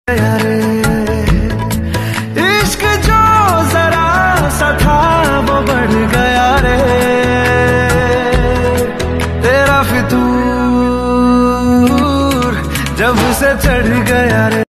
रे इश्क जो जरा सा था वो बढ़ गया रे, तेरा फितूर जब से चढ़ गया रे।